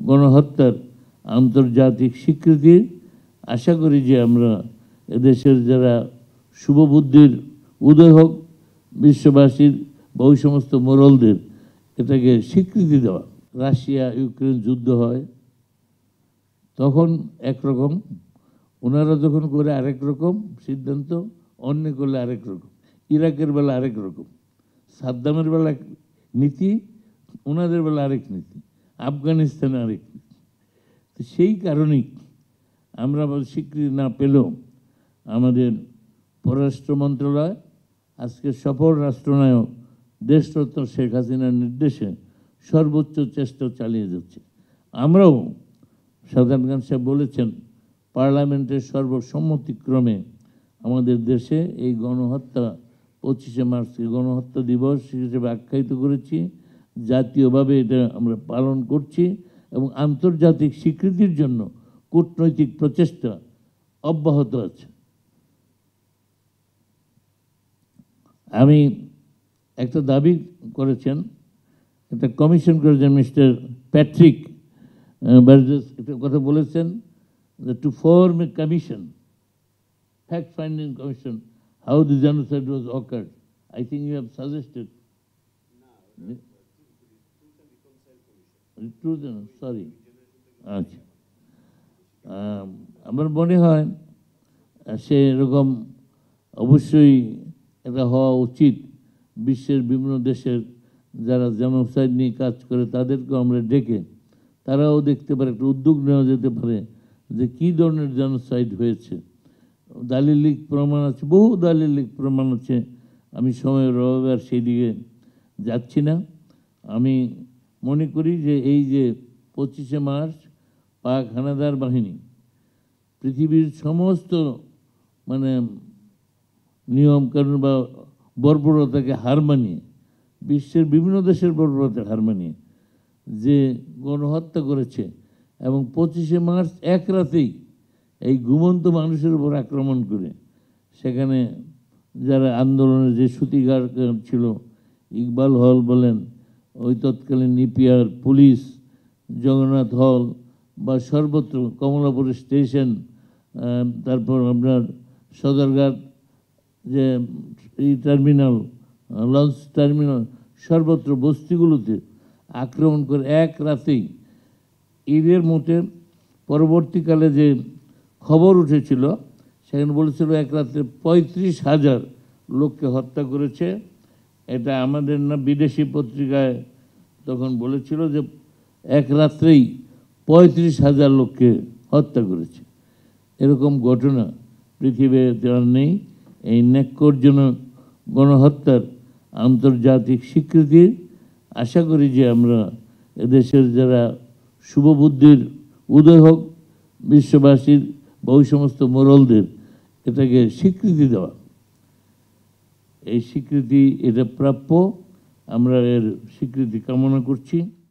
গণহত্যার আন্তর্জাতিক স্বীকৃতির আশা করি যে আমরা এদেশের যারা শুভবুদ্ধির উদয় হোক, বিশ্ববাসীর বহু সমস্ত মোরলদের এটাকে স্বীকৃতি দেওয়া। রাশিয়া ইউক্রেন যুদ্ধ হয় তখন একরকম, ওনারা যখন করে আরেক রকম সিদ্ধান্ত, অন্য করলে আরেক রকম। ইরাকের বেলা আরেক রকম, সাদ্দামের বেলা নীতি, ওনাদের বেলা আরেক নীতি, আফগানিস্তানে আরেক নীতি। তো সেই কারণেই আমরা স্বীকৃতি না পেলেও আমাদের পররাষ্ট্র মন্ত্রণালয় আজকে সফল রাষ্ট্রনায়ক দেশরত্ন শেখ হাসিনার নির্দেশে সর্বোচ্চ চেষ্টা চালিয়ে যাচ্ছে। আমরাও সাধারণ খান সাহেব বলেছেন পার্লামেন্টের সর্বসম্মতিক্রমে আমাদের দেশে এই গণহত্যা 25শে মার্চকে গণহত্যা দিবস হিসেবে আখ্যায়িত করেছি। জাতীয়ভাবে এটা আমরা পালন করছি এবং আন্তর্জাতিক স্বীকৃতির জন্য কূটনৈতিক প্রচেষ্টা অব্যাহত আছে। আমি একটা দাবি করেছেন, একটা কমিশন করেছেন মিস্টার প্যাট্রিক বার্জেস, একটা কথা বলেছেন to form a commission, fact finding commission, how the genocide was occurred. I think you have suggested. Sorry. আচ্ছা, আমার মনে হয় সেরকম অবশ্যই এটা হওয়া উচিত। বিশ্বের বিভিন্ন দেশের যারা জেনোসাইড নিয়ে কাজ করে তাদেরকেও আমরা ডেকে তারাও দেখতে পারে, একটা উদ্যোগ নেওয়া যেতে পারে যে কী ধরনের জেনোসাইড হয়েছে। দালিলিক প্রমাণ আছে, বহু দালিলিক প্রমাণ আছে। আমি সময়ের অভাবে আর সেই দিকে যাচ্ছি না। আমি মনে করি যে এই যে 25শে মার্চ পাক হানাদার বাহিনী পৃথিবীর সমস্ত নিয়মকানুন বা বর্বরতাকে হার মানিয়ে, বিশ্বের বিভিন্ন দেশের বর্বরতাকে হার মানিয়ে যে গণহত্যা করেছে এবং 25শে মার্চ এক রাতেই এই ঘুমন্ত মানুষের উপর আক্রমণ করে সেখানে যারা আন্দোলনের যে সূতিকার ছিল, ইকবাল হল বলেন, ওই তৎকালীন নিপিয়ার পুলিশ, জগন্নাথ হল বা সর্বত্র কমলাপুর স্টেশন, তারপর আপনার সদরঘাট যে এই টার্মিনাল, লঞ্চ টার্মিনাল, সর্বত্র বস্তিগুলোতে আক্রমণ করে এক রাতেই। ঈদের মধ্যে পরবর্তীকালে যে খবর উঠেছিল সেখানে বলেছিল এক রাতে 35,000 লোককে হত্যা করেছে। এটা আমাদের না, বিদেশি পত্রিকায় তখন বলেছিল যে এক রাত্রেই 35,000 লোককে হত্যা করেছে। এরকম ঘটনা পৃথিবীতে আর নেই। এই ন্যাক্কারজনক গণহত্যার আন্তর্জাতিক স্বীকৃতির আশা করি যে আমরা এদেশের যারা শুভবুদ্ধির উদয় হোক, বিশ্ববাসীর বহু সমস্ত মোরলদের এটাকে স্বীকৃতি দেওয়া। এই স্বীকৃতি এটা প্রাপ্য, আমরা এর স্বীকৃতি কামনা করছি।